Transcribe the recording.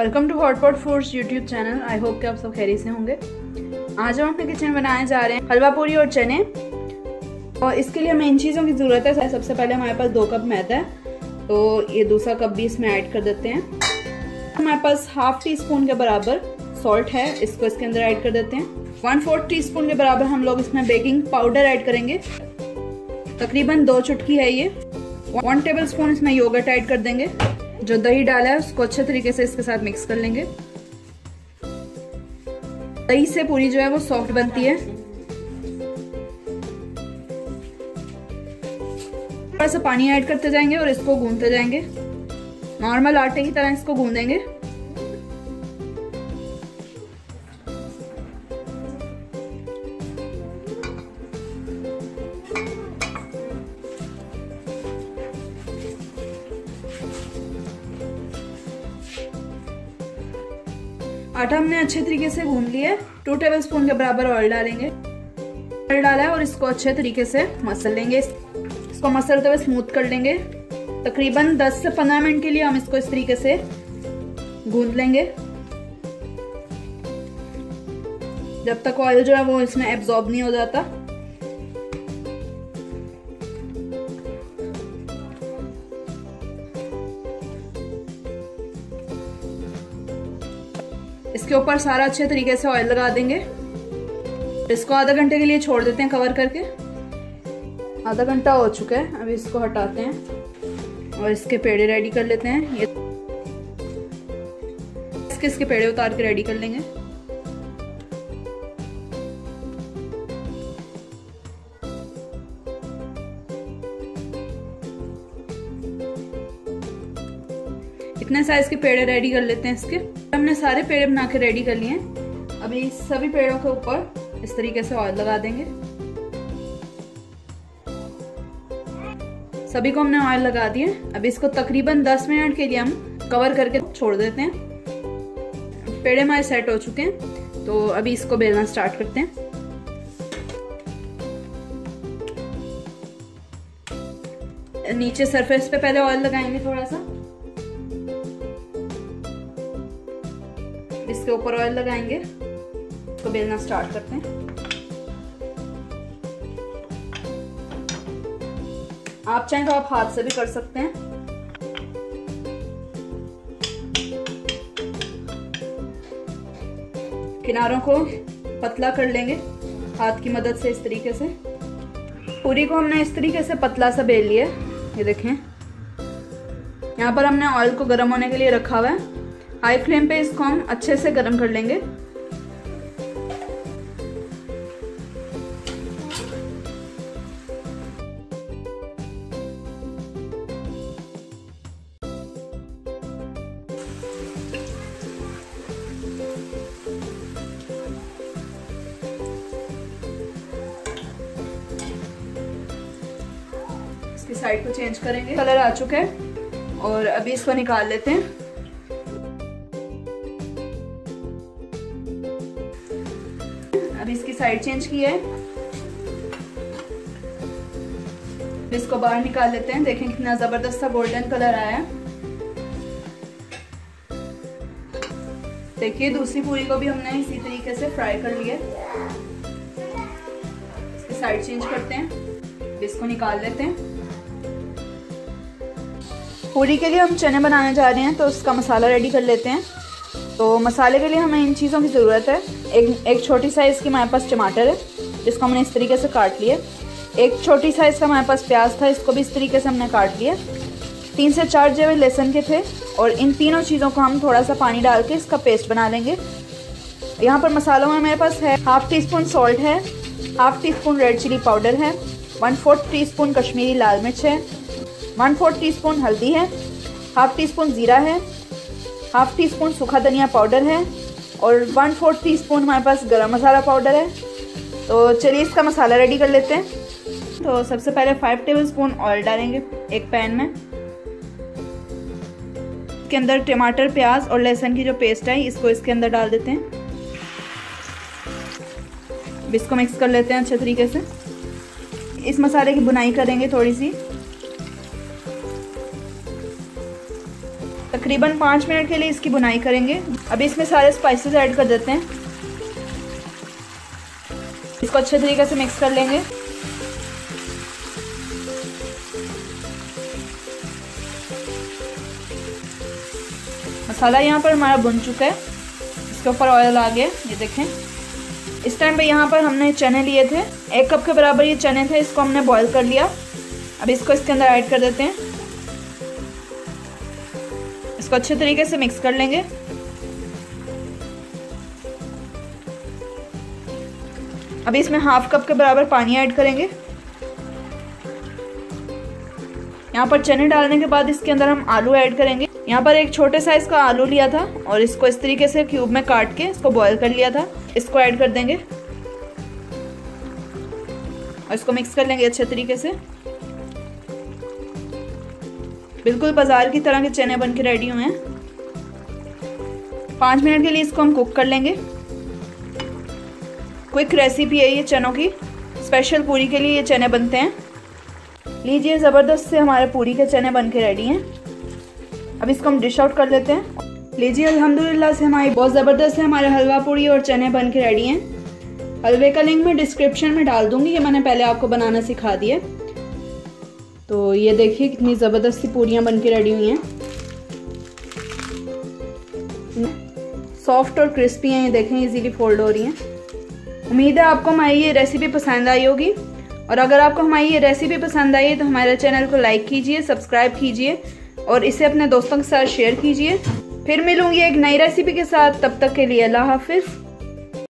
Welcome to hotpot foods YouTube channel. I hope कि आप सब खैरियत से होंगे। आज हम अपने किचन में बनाने जा रहे हैं हलवा पूरी और चने, और इसके लिए हमें इन चीज़ों की ज़रूरत है। सबसे पहले हमारे पास 2 कप मैदा है, तो ये दूसरा कप भी इसमें ऐड कर देते हैं। हमारे पास हाफ टी स्पून के बराबर सॉल्ट है, इसको इसके अंदर ऐड कर देते हैं। 1/4 टीस्पून के बराबर हम लोग इसमें बेकिंग पाउडर ऐड करेंगे, तकरीबन 2 चुटकी है ये। 1 टेबल स्पून इसमें योगर्ट ऐड कर देंगे। जो दही डाला है उसको अच्छे तरीके से इसके साथ मिक्स कर लेंगे। दही से पूरी जो है वो सॉफ्ट बनती है। थोड़ा सा पानी ऐड करते जाएंगे और इसको गूंथते जाएंगे। नॉर्मल आटे की तरह इसको गूंदेंगे। आटा हमने अच्छे तरीके से गूंद लिया है। 2 टेबल स्पून के बराबर ऑयल डालेंगे। ऑयल डाला है और इसको अच्छे तरीके से मसल लेंगे। इसको मसलते हुए स्मूथ कर लेंगे। तकरीबन 10 से 15 मिनट के लिए हम इसको इस तरीके से गूंद लेंगे, जब तक ऑयल जो है वो इसमें एब्जॉर्ब नहीं हो जाता। इसके ऊपर सारा अच्छे तरीके से ऑयल लगा देंगे। इसको आधा घंटे के लिए छोड़ देते हैं कवर करके। आधा घंटा हो चुका है, अभी इसको हटाते हैं और इसके पेड़े रेडी कर लेते हैं। ये इसके पेड़े उतार के रेडी कर लेंगे। इतने साइज के पेड़े रेडी कर लेते हैं इसके। हमने सारे पेड़े बना के रेडी कर लिए हैं। अभी सभी पेड़ों के ऊपर इस तरीके से ऑयल लगा देंगे। सभी को हमने ऑयल लगा दिए। अभी इसको तकरीबन 10 मिनट के लिए हम कवर करके छोड़ देते हैं। पेड़े हमारे सेट हो चुके हैं, तो अभी इसको बेलना स्टार्ट करते हैं। नीचे सरफेस पे पहले ऑयल लगाएंगे थोड़ा सा, इसके ऊपर ऑयल लगाएंगे, इसको बेलना स्टार्ट करते हैं। आप चाहें तो आप हाथ से भी कर सकते हैं। किनारों को पतला कर लेंगे हाथ की मदद से, इस तरीके से। पूरी को हमने इस तरीके से पतला सा बेल लिया। ये देखें, यहाँ पर हमने ऑयल को गर्म होने के लिए रखा हुआ है। हाई फ्लेम पे इसको हम अच्छे से गर्म कर लेंगे। इसकी साइड को चेंज करेंगे। कलर आ चुका है और अभी इसको निकाल लेते हैं। अभी इसकी साइड चेंज की है, इसको बाहर निकाल लेते हैं। देखें कितना जबरदस्त सा गोल्डन कलर आया है। देखिए दूसरी पूरी को भी हमने इसी तरीके से फ्राई कर लिया। इसकी साइड चेंज करते हैं, इसको निकाल लेते हैं। पूरी के लिए हम चने बनाने जा रहे हैं, तो उसका मसाला रेडी कर लेते हैं। तो मसाले के लिए हमें इन चीज़ों की ज़रूरत है। एक छोटी साइज़ की हमारे पास टमाटर है, जिसको हमने इस तरीके से काट लिया। एक छोटी साइज़ का हमारे पास प्याज था, इसको भी इस तरीके से हमने काट लिया। 3 से 4 जेवे लहसुन के थे, और इन तीनों चीज़ों को हम थोड़ा सा पानी डाल के इसका पेस्ट बना लेंगे। यहाँ पर मसालों में मेरे पास है हाफ टी स्पून सॉल्ट है, half teaspoon red chilli powder है, 1/4 टीस्पून कश्मीरी लाल मिर्च है, 1/4 टीस्पून हल्दी है, हाफ टी स्पून ज़ीरा है, हाफ टी स्पून सूखा धनिया पाउडर है, और 1/4 टीस्पून हमारे पास गरम मसाला पाउडर है। तो चलिए इसका मसाला रेडी कर लेते हैं। तो सबसे पहले 5 टेबल स्पून ऑयल डालेंगे एक पैन में। इसके अंदर टमाटर, प्याज और लहसुन की जो पेस्ट है इसको इसके अंदर डाल देते हैं। इसको मिक्स कर लेते हैं अच्छे तरीके से। इस मसाले की बुनाई करेंगे थोड़ी सी। तकरीबन 5 मिनट के लिए इसकी बुनाई करेंगे। अभी इसमें सारे स्पाइसेस ऐड कर देते हैं। इसको अच्छे तरीके से मिक्स कर लेंगे। मसाला यहाँ पर हमारा भुन चुका है, इसके ऊपर ऑयल आ गया, ये देखें। इस टाइम पे यहाँ पर हमने चने लिए थे, 1 कप के बराबर ये चने थे, इसको हमने बॉईल कर लिया। अब इसको इसके अंदर ऐड कर देते हैं, इसको अच्छे तरीके से मिक्स कर लेंगे। अभी इसमें 1/2 कप के बराबर पानी ऐड करेंगे। यहाँ पर चने डालने के बाद इसके अंदर हम आलू ऐड करेंगे। यहाँ पर एक छोटे साइज का आलू लिया था और इसको इस तरीके से क्यूब में काट के इसको बॉईल कर लिया था। इसको ऐड कर देंगे और इसको मिक्स कर लेंगे अच्छे तरीके से। बिल्कुल बाजार की तरह के चने बन के रेडी हुए हैं। 5 मिनट के लिए इसको हम कुक कर लेंगे। क्विक रेसिपी है ये चनों की, स्पेशल पूरी के लिए ये चने बनते हैं। लीजिए, ज़बरदस्त से हमारे पूरी के चने बन के रेडी हैं। अब इसको हम डिश आउट कर लेते हैं। लीजिए, अल्हम्दुलिल्लाह से हमारी बहुत ज़बरदस्त से हमारे हलवा पूरी और चने बन के रेडी हैं। हलवे का लिंक मैं डिस्क्रिप्शन में डाल दूंगी, ये मैंने पहले आपको बनाना सिखा दिया। तो ये देखिए कितनी ज़बरदस्त सी पूरियाँ बन के रेडी हुई हैं, सॉफ्ट और क्रिस्पी हैं। ये देखें, इजीली फोल्ड हो रही हैं। उम्मीद है आपको हमारी ये रेसिपी पसंद आई होगी, और अगर आपको हमारी ये रेसिपी पसंद आई है तो हमारे चैनल को लाइक कीजिए, सब्सक्राइब कीजिए और इसे अपने दोस्तों के साथ शेयर कीजिए। फिर मिलूंगी एक नई रेसिपी के साथ, तब तक के लिए अल्लाह हाफिज़।